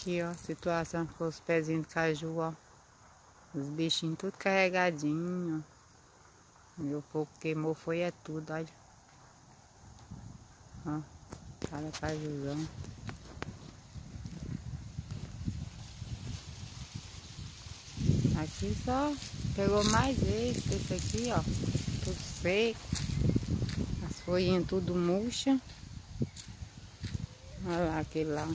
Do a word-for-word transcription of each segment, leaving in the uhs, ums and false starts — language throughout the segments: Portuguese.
Aqui, ó, a situação com os pezinhos de caju, ó. Os bichinhos tudo carregadinho. E o fogo queimou, foi é tudo, olha. Ó, cada cajuzão. Aqui só pegou mais esse, esse aqui, ó. Tudo seco. As folhinhas tudo murcha. Olha lá, aquele lá.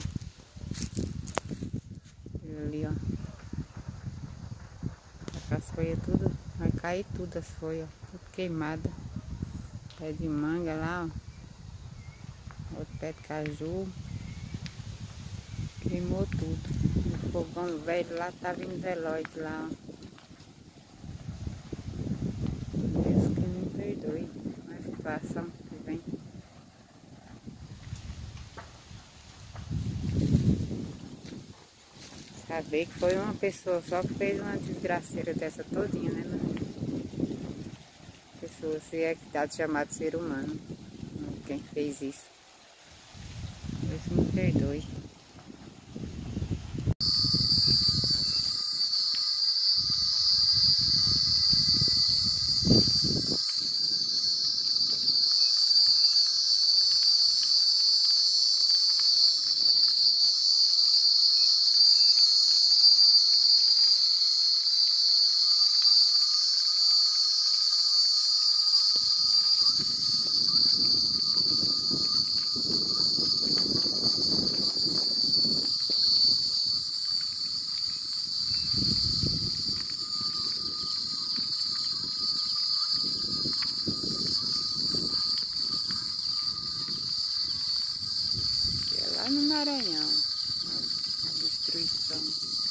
Aquele ali, ó. As folhas tudo, vai cair tudo as folhas, ó. Tudo queimada. Pé de manga lá, ó. Outro pé de caju. Queimou tudo. O fogão velho lá tá vindo veloz lá, ó. Deus que me perdoe a situação que vem. Saber que foi uma pessoa só que fez uma desgraceira dessa todinha, né, mano? Pessoa, se é que tá chamado ser humano. Quem fez isso. Deus me perdoe. Lá no Maranhão, a destruição.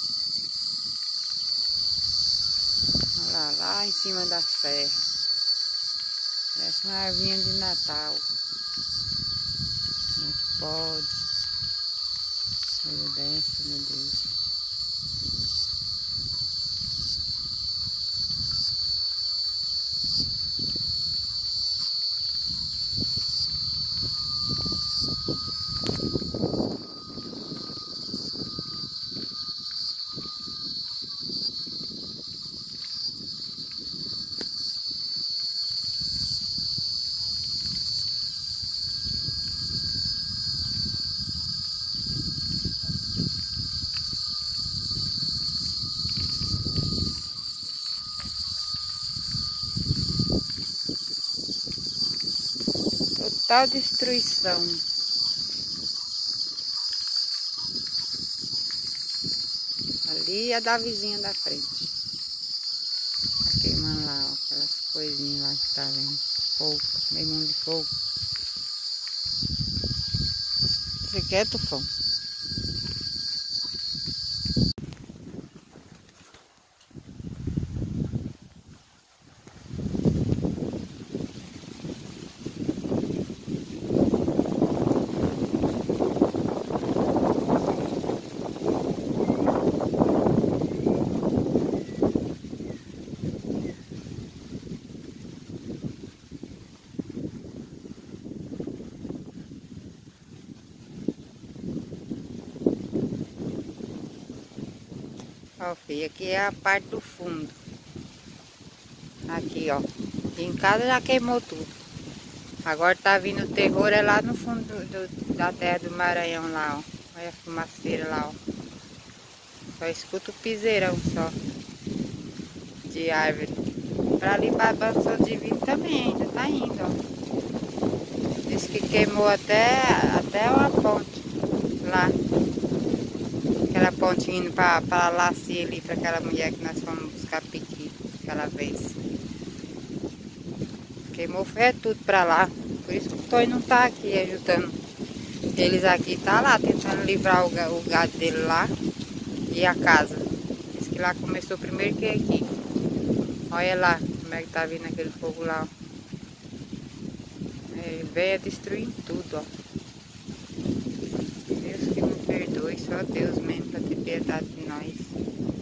Olha lá, lá em cima da serra. Parece uma arvinha de Natal. Como é que pode? Coisa dessa, meu Deus. Total destruição. Ali é da vizinha da frente. Tá queimando lá, ó, aquelas coisinhas lá que tá vendo. Fogo, meio mundo de fogo. Você quer, Tufão? Ó, filho, aqui é a parte do fundo. Aqui, ó. Aqui em casa já queimou tudo. Agora tá vindo o terror, é lá no fundo do, do, da terra do Maranhão lá, ó. Olha a fumaceira lá, ó. Só escuta o piseirão só. De árvore. Pra ali pra Banco Divino também ainda tá indo, ó. Diz que queimou até, até uma ponte lá. Aquela ponte indo pra, pra Lacia ali, pra aquela mulher que nós fomos buscar piqui aquela vez. Queimou foi tudo pra lá. Por isso que o Tonho não tá aqui ajudando eles aqui. Tá lá tentando livrar o, o gado dele lá e a casa. Diz que lá começou primeiro que aqui. Olha lá como é que tá vindo aquele fogo lá, ó. É, veio destruindo tudo, ó. Deus que me perdoe, só Deus mesmo para ter piedade de nós.